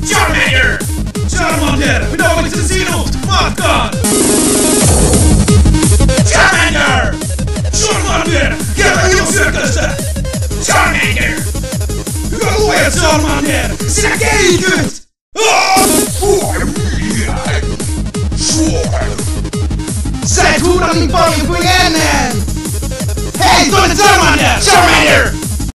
Tsarmander! Tsarmander, minä valitsen sinut matkaan! Tsarmander! Tsarmander, kerro ilmasyökkäystä! Tsarmander! Hyvä luoja, Tsarmander! Sinä kehityt! Sä et huuda niin paljon kuin ennen! Hei, toinen Tsarmander! Tsarmander!